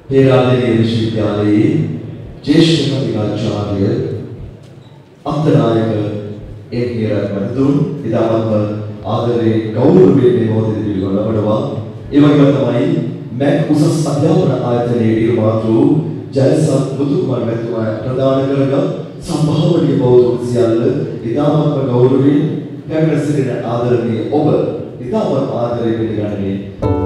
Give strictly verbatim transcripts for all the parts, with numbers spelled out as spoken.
पेरादेवी विश्वविद्यालय ज्येष्ठ कविराचार्य अत्तनायक एम हेराथ महोदय इदावत आदरे गौरवे निमोदित विगलवडवा एवं තමයි मैक උසස් අධ්‍යාපන ආයතනයේ නිර්මාතෘ ජයසත් මුතුකුමාර මැතිතුමා ප්‍රදාන කරගත් සම්භාවනීය බෞද්ධ සියල්ල ඉතාමත්ම ගෞරවයෙන් පැමිණ සිටින ආදරණීය ඔබ ඉතාමත් ආදරයෙන් පිළිගන්නේ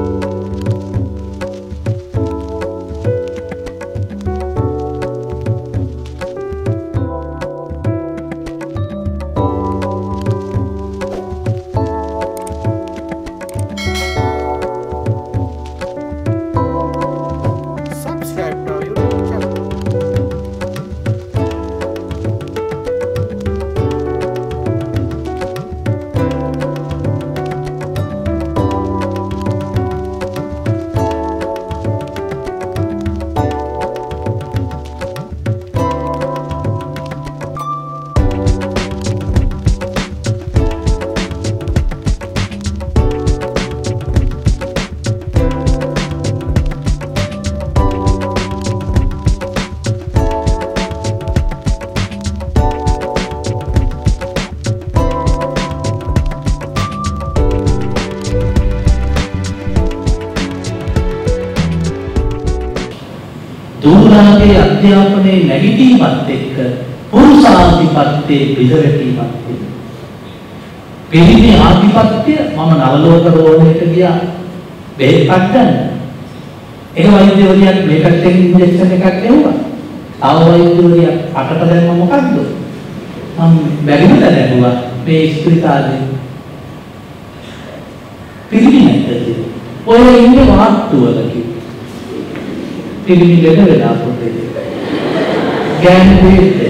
දුරාගේ අධ්‍යාපනයේ නැගිටීමත් එක්ක පුරුෂාධිපත්‍යයේ බෙදවැටීමත් එක්ක පිරිමි ආධිපත්‍ය මම නවලෝක රෝහලට ගියා බෙහෙත් ගන්න. ඒ වෛද්‍යවරියක් මේකට ඉන්ජෙක්ෂන් එකක් දෙවුවා. ආව වෛද්‍යවරියක් අටට දැම්ම මොකද්ද? මම බැරිමද දැම්මා මේ ස්ත්‍රීතාවේ. පිරිමි නැද්ද? ඔය ඉන්නේ වාස්තුවල කිව්වා. පිළිමි දෙක වෙලා පොතේ ගෑනු දෙයක්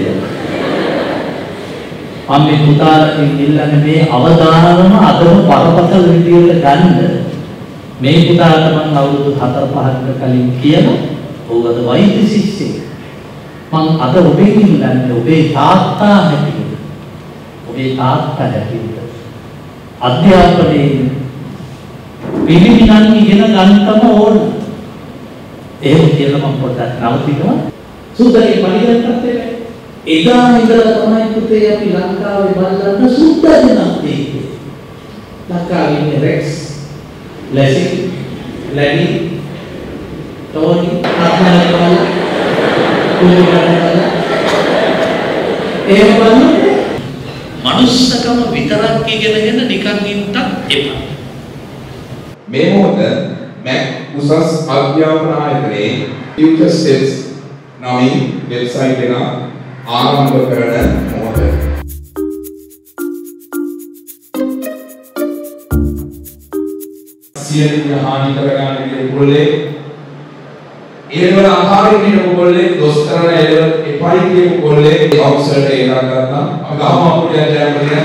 මම මේ පුතාලකින් ඉල්ලන්නේ මේ අවධානම අදම පරපතල විදියට ගන්න මේ පුතාට මම අවුරුදු හතර පහකට කලින් කියලා ඕකද වෛද්‍ය ශිෂ්‍යෙක් මම අද ඔබේ ඉල්ලන්නේ ඔබේ තාත්තා හැටියට ඔබේ තාත්තා හැටියට අධ්‍යාපනයේ පිළිමි නම් ඉගෙන ගන්නම ඕන එහෙම කියලා මම පොඩ්ඩක් නවතිනවා. සුද්දගේ පරිගණකත් එදා ඉඳලා තමයි පුතේ අපි ලංකාවේ බලන්න සුද්ද දෙනක් තියෙන්නේ. ලංකාවේ ඉන්නේ රෙක්ස්, ලැසි, ලැනි, ටෝනි, අත්නායක වල කුලුගණන ඒ වගේ මනුස්සකම විතරක් ඉගෙනගෙන නිකන් ඉන්නත් එපා. මේ මොහොත मैक උසස් අධ්‍යාපන ආයතනයේ future steps නමින් වෙබ්සයිට් එක ආරම්භ කරන මොහොත. සියලු හානි කරගන්න ඉන්නේ ඒ වල ආකාරයෙන් ඉන්න කොල්ලේ දොස්තරන එලෙවල් එපයි කියපු කොල්ලේ ඔෆිසර්ට ඒක ගත්තා. අපි ගාම අපුඩිය ජයමරියන්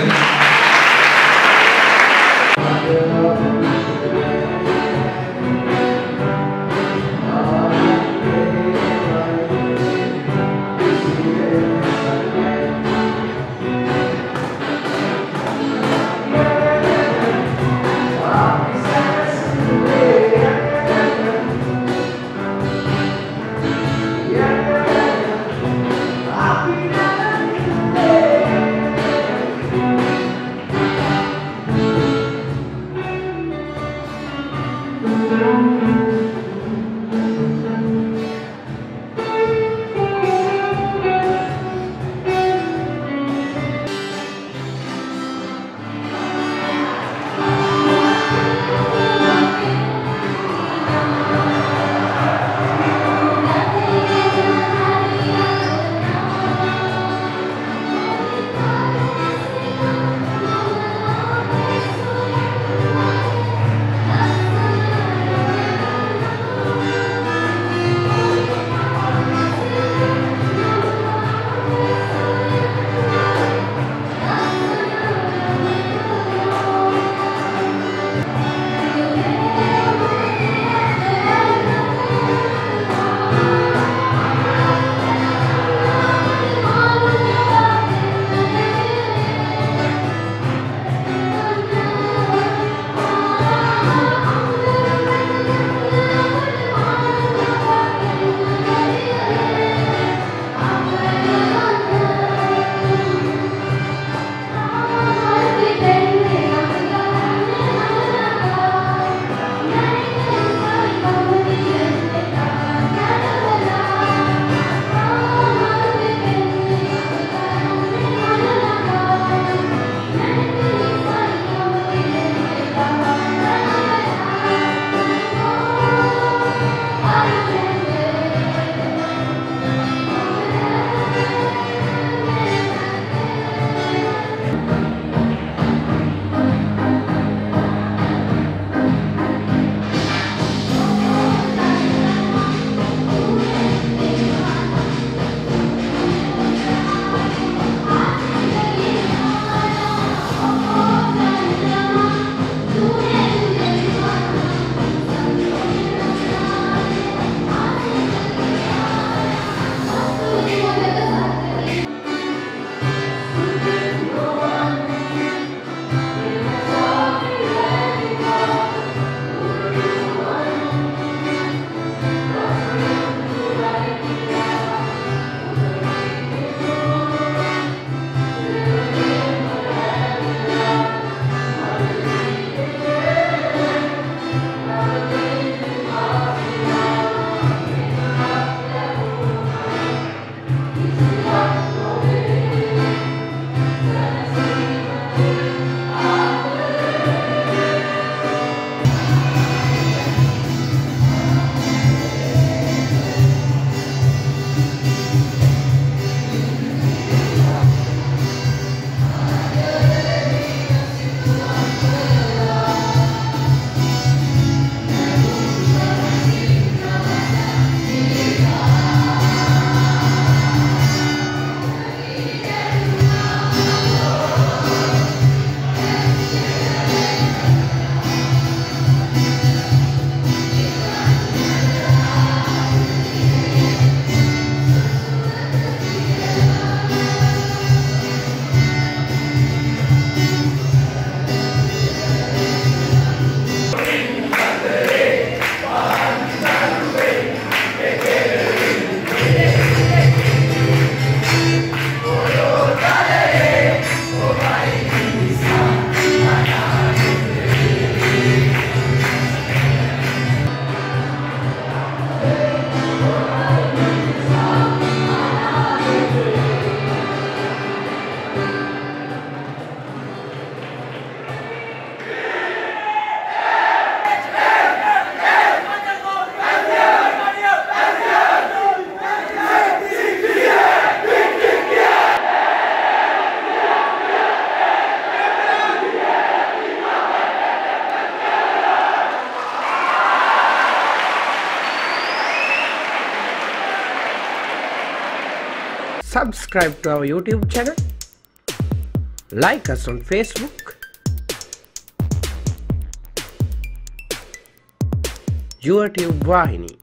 subscribe to our YouTube channel, like us on Facebook, your Tube Vahini.